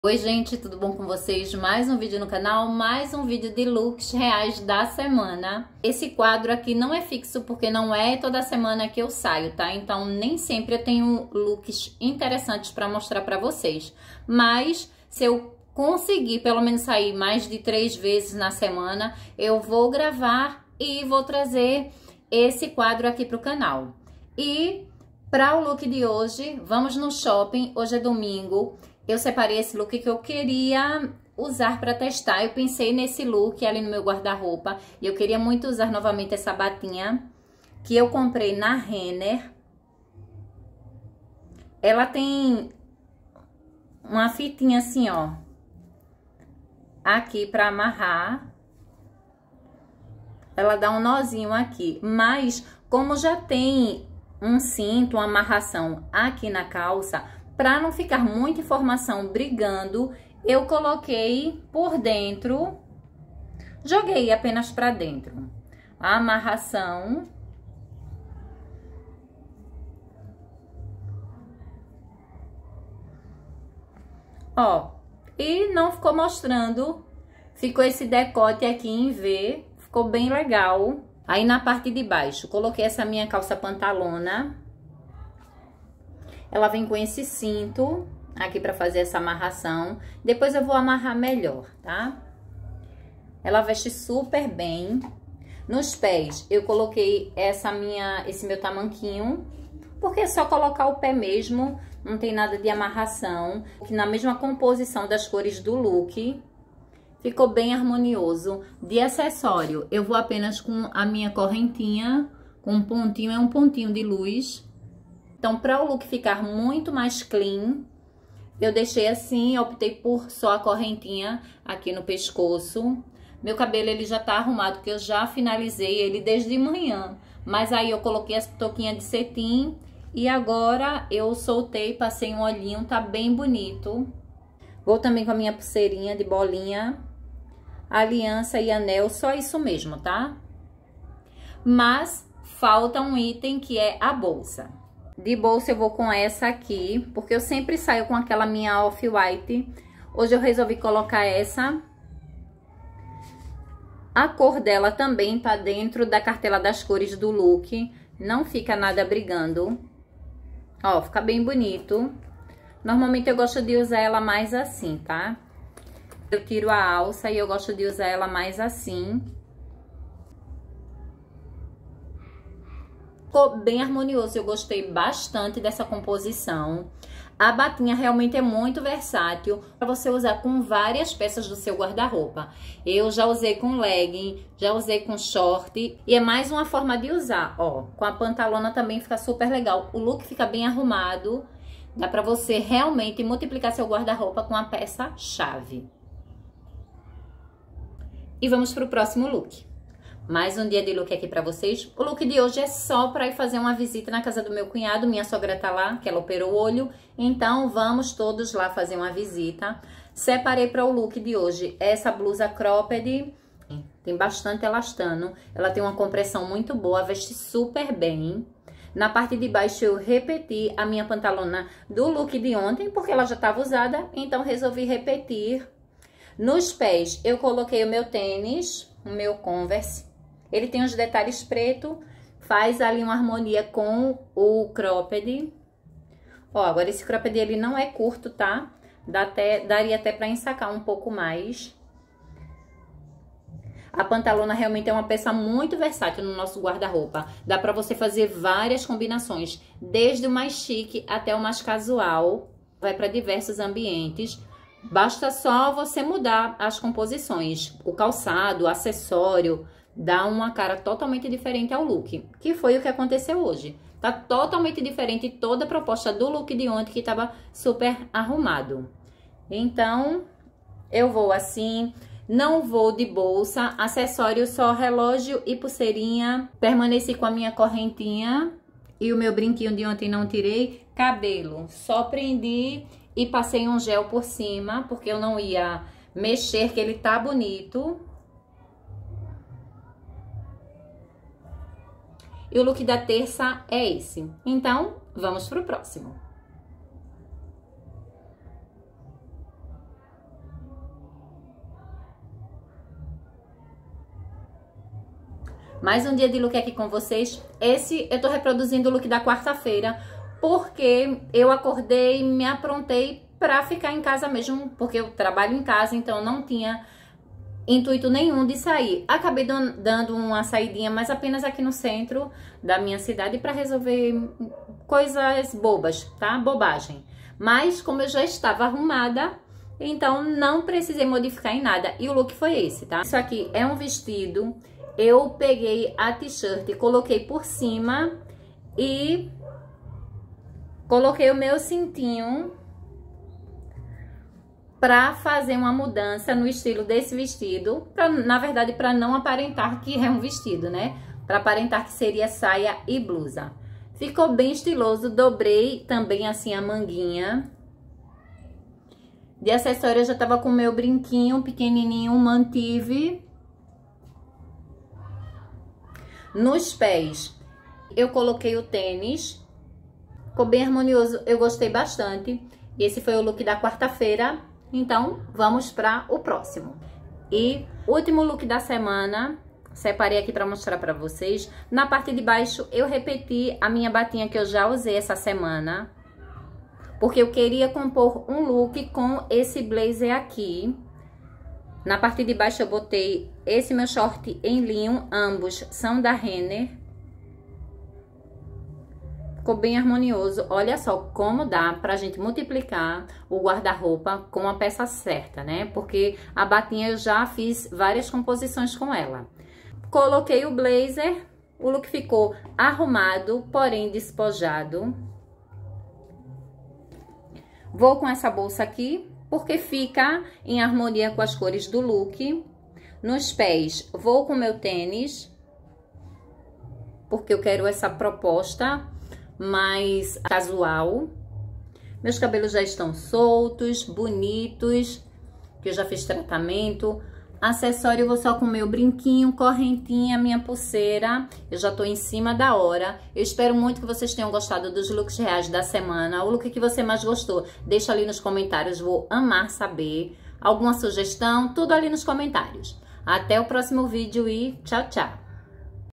Oi gente, tudo bom com vocês? Mais um vídeo no canal, mais um vídeo de looks reais da semana. Esse quadro aqui não é fixo porque não é toda semana que eu saio, tá? Então nem sempre eu tenho looks interessantes para mostrar para vocês. Mas se eu conseguir pelo menos sair mais de 3 vezes na semana, eu vou gravar e vou trazer esse quadro aqui pro canal. E para o look de hoje, vamos no shopping. Hoje é domingo. Eu separei esse look que eu queria usar para testar. Eu pensei nesse look ali no meu guarda-roupa. E eu queria muito usar novamente essa batinha que eu comprei na Renner. Ela tem uma fitinha assim, ó. Aqui para amarrar. Ela dá um nozinho aqui. Mas como já tem um cinto, uma amarração aqui na calça, para não ficar muita informação brigando, eu coloquei por dentro, joguei apenas para dentro a amarração. Ó, e não ficou mostrando, ficou esse decote aqui em V, ficou bem legal. Aí na parte de baixo, coloquei essa minha calça pantalona. Ela vem com esse cinto aqui para fazer essa amarração. Depois eu vou amarrar melhor, tá? Ela veste super bem. Nos pés eu coloquei esse meu tamanquinho, porque é só colocar o pé mesmo, não tem nada de amarração. Na mesma composição das cores do look, ficou bem harmonioso. De acessório, eu vou apenas com a minha correntinha, com um pontinho, é um pontinho de luz. Então, para o look ficar muito mais clean, eu deixei assim, optei por só a correntinha aqui no pescoço. Meu cabelo, ele já tá arrumado, porque eu já finalizei ele desde manhã. Mas aí eu coloquei as touquinhas de cetim e agora eu soltei, passei um olhinho, tá bem bonito. Vou também com a minha pulseirinha de bolinha, aliança e anel, só isso mesmo, tá? Mas falta um item que é a bolsa. De bolsa eu vou com essa aqui, porque eu sempre saio com aquela minha off-white. Hoje eu resolvi colocar essa. A cor dela também tá dentro da cartela das cores do look. Não fica nada brigando. Ó, fica bem bonito. Normalmente eu gosto de usar ela mais assim, tá? Eu tiro a alça e eu gosto de usar ela mais assim. Ficou bem harmonioso, eu gostei bastante dessa composição. A batinha realmente é muito versátil para você usar com várias peças do seu guarda-roupa. Eu já usei com legging, já usei com short e é mais uma forma de usar, ó. Com a pantalona também fica super legal. O look fica bem arrumado, dá para você realmente multiplicar seu guarda-roupa com a peça-chave. E vamos para o próximo look. Mais um dia de look aqui pra vocês. O look de hoje é só pra ir fazer uma visita na casa do meu cunhado. Minha sogra tá lá, que ela operou o olho. Então, vamos todos lá fazer uma visita. Separei para o look de hoje essa blusa cropped. Tem bastante elastano. Ela tem uma compressão muito boa, veste super bem. Na parte de baixo eu repeti a minha pantalona do look de ontem, porque ela já estava usada. Então, resolvi repetir. Nos pés, eu coloquei o meu tênis, o meu Converse. Ele tem os detalhes preto, faz ali uma harmonia com o cropped. Ó, agora esse cropped ele não é curto, tá? Daria até pra ensacar um pouco mais. A pantalona realmente é uma peça muito versátil no nosso guarda-roupa. Dá pra você fazer várias combinações, desde o mais chique até o mais casual. Vai pra diversos ambientes. Basta só você mudar as composições, o calçado, o acessório, dá uma cara totalmente diferente ao look, que foi o que aconteceu hoje. Tá totalmente diferente toda a proposta do look de ontem, que tava super arrumado. Então, eu vou assim, não vou de bolsa, acessório só relógio e pulseirinha. Permaneci com a minha correntinha e o meu brinquinho de ontem não tirei. Cabelo, só prendi e passei um gel por cima, porque eu não ia mexer, que ele tá bonito. E o look da terça é esse. Então, vamos pro próximo. Mais um dia de look aqui com vocês. Esse eu tô reproduzindo o look da quarta-feira, porque eu acordei, me aprontei pra ficar em casa mesmo, porque eu trabalho em casa, então não tinha intuito nenhum de sair. Acabei dando uma saidinha, mas apenas aqui no centro da minha cidade pra resolver coisas bobas, tá? Bobagem. Mas como eu já estava arrumada, então não precisei modificar em nada. E o look foi esse, tá? Isso aqui é um vestido. Eu peguei a t-shirt e coloquei por cima e coloquei o meu cintinho pra fazer uma mudança no estilo desse vestido. Na verdade, pra não aparentar que é um vestido, né? Pra aparentar que seria saia e blusa. Ficou bem estiloso. Dobrei também assim a manguinha. De acessório eu já tava com o meu brinquinho pequenininho, mantive. Nos pés eu coloquei o tênis. Ficou bem harmonioso, eu gostei bastante. Esse foi o look da quarta-feira. Então, vamos para o próximo. E último look da semana, separei aqui para mostrar para vocês. Na parte de baixo, eu repeti a minha batinha que eu já usei essa semana, porque eu queria compor um look com esse blazer aqui. Na parte de baixo, eu botei esse meu short em linho, ambos são da Renner. Ficou bem harmonioso. Olha só como dá pra gente multiplicar o guarda-roupa com a peça certa, né? Porque a batinha eu já fiz várias composições com ela. Coloquei o blazer, o look ficou arrumado, porém despojado. Vou com essa bolsa aqui, porque fica em harmonia com as cores do look. Nos pés, vou com meu tênis, porque eu quero essa proposta mais casual. Meus cabelos já estão soltos, bonitos, que eu já fiz tratamento. Acessório, eu vou só com meu brinquinho, correntinha, minha pulseira. Eu já tô em cima da hora. Eu espero muito que vocês tenham gostado dos looks reais da semana. O look que você mais gostou, deixa ali nos comentários, vou amar saber. Alguma sugestão, tudo ali nos comentários. Até o próximo vídeo e tchau, tchau!